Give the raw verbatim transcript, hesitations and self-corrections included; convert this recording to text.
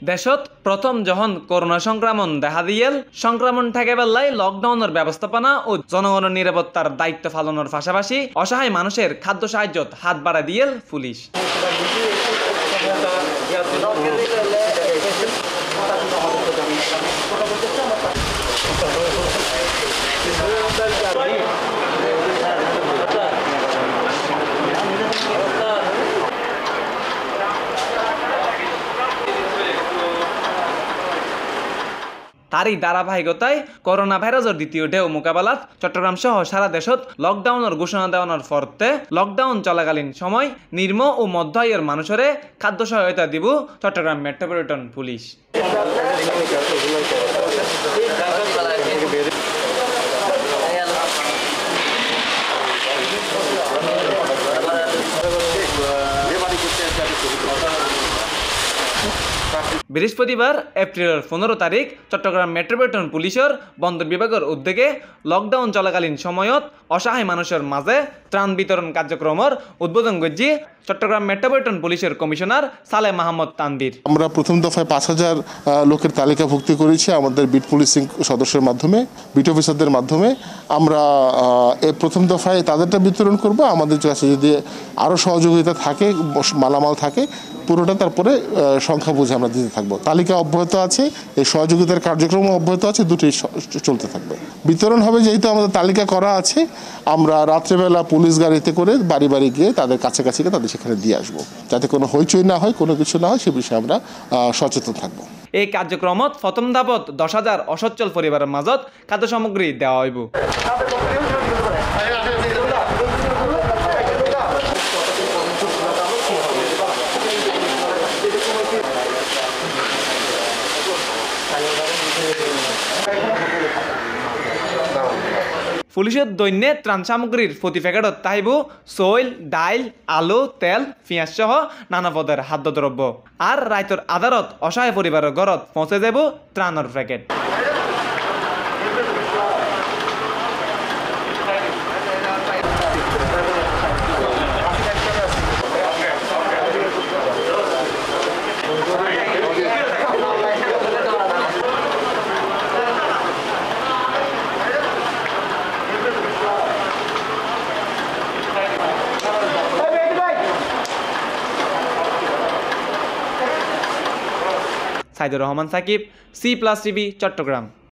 দেশত প্রথম যখন করোনা সংক্রমণ দেখা দিয়েল সংক্রমণ ঠেকাবার লকডাউনের ব্যবস্থাপনা ও জনগণের নিরাপত্তার দায়িত্ব পালনের পাশাপাশি অসহায় মানুষের খাদ্য সাহায্যত হাত বাড়া দিয়েল পুলিশ। তারই ধারাবাহিকতায় করোনা ভাইরাসের দ্বিতীয় ঢেউ মোকাবেলাত চট্টগ্রাম সহ সারা দেশত লকডাউনের ঘোষণা দেওয়ানোর পরতে লকডাউন চলাকালীন সময় নিম্ন ও মধ্য আয়ের মানুষের খাদ্য সহায়তা দিব চট্টগ্রাম মেট্রোপলিটন পুলিশ। বৃহস্পতিবার এপ্রিলের পনেরো তারিখ চট্টগ্রাম মেট্রোপলিটন পুলিশের বন্দর বিভাগের উদ্যোগে লকডাউন চলাকালীন সময়ত অসহায় মানুষের মাঝে ত্রাণ বিতরণ কার্যক্রমের উদ্বোধন করছি চট্টগ্রাম মেট্রোপলিটন পুলিশের কমিশনার সালেহ মাহমুদ তানভীর। আমরা প্রথম দফায় পাঁচ হাজার লোকের তালিকাভুক্তি করেছি আমাদের বিট পুলিশিং সদস্যের মাধ্যমে, বিট অফিসারদের মাধ্যমে। আমরা এই প্রথম দফায় তাদেরটা বিতরণ করব। আমাদের কাছে যদি আরও সহযোগিতা থাকে, মালামাল থাকে, পুরোটা তারপরে সংখ্যা বুঝে আমরা দিতে থাকবো। তালিকা অব্যাহত আছে, এই সহযোগিতার কার্যক্রম অব্যাহত আছে, দুটোই চলতে থাকবে। বিতরণ হবে, যেহেতু আমাদের তালিকা করা আছে, আমরা রাত্রেবেলা পুলিশ গাড়িতে করে বাড়ি বাড়ি গিয়ে তাদের কাছাকাছি গিয়ে তাদের সেখানে দিয়ে আসবো, যাতে কোনো হইচই না হয়, কোনো কিছু না হয়, সে বিষয়ে আমরা সচেতন থাকবো। এই কার্যক্রমত প্রথম ধাপত দশ হাজার অসচ্ছল পরিবারের মাজত খাদ্য সামগ্রী দেওয়া হইব। পুলিশের দৈন্যে ত্রাণ সামগ্রীর প্রতি প্যাকেটত তাইব চৈল, ডাইল, আলু, তেল, পেঁয়াজ সহ নানা পদের খাদ্যদ্রব্য। আর রাইতর আধারত অসহায় পরিবারের ঘরত পৌঁছে যাব ত্রাণের packet. Saidur Rahman Sakib, C plus TV, Chittagong.